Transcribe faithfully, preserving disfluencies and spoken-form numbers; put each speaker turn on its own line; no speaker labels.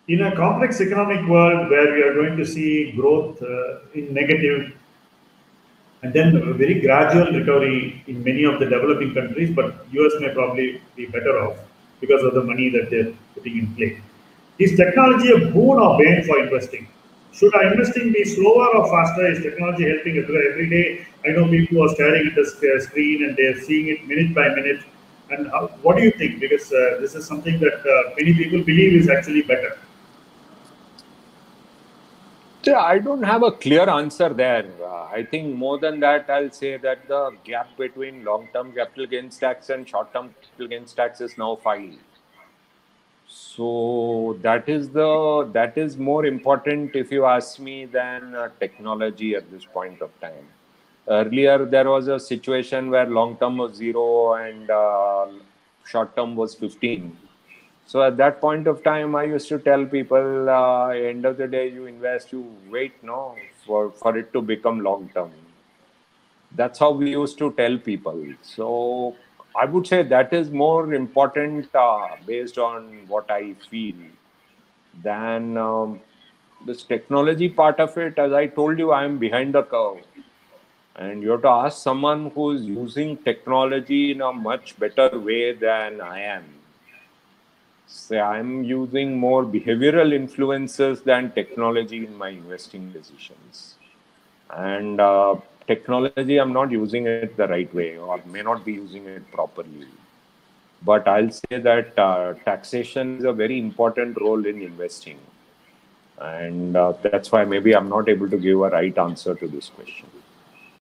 In a complex economic world where we are going to see growth uh, in negative and then a very gradual recovery in many of the developing countries, but U S may probably be better off because of the money that they're putting in play. Is technology a boon or bane for investing? Should our investing be slower or faster? Is technology helping every every day? I know people who are staring at the sc- screen and they're seeing it minute by minute. And how, what do you think? Because uh, this is something that uh, many people believe is actually better.
Yeah, I don't have a clear answer there. Uh, I think more than that, I'll say that the gap between long-term capital gains tax and short-term capital gains tax is now filed. So that is the that is more important, if you ask me, than uh, technology at this point of time. Earlier, there was a situation where long term was zero and uh, short term was fifteen. So at that point of time, I used to tell people, uh, end of the day, you invest, you wait, no, for for it to become long term. That's how we used to tell people. So I would say that is more important uh, based on what I feel than um, this technology part of it. As I told you, I am behind the curve. And you have to ask someone who's using technology in a much better way than I am. Say, I'm using more behavioral influences than technology in my investing decisions. And uh, technology, I'm not using it the right way or may not be using it properly. But I'll say that uh, taxation is a very important role in investing. And uh, that's why maybe I'm not able to give a right answer to this question.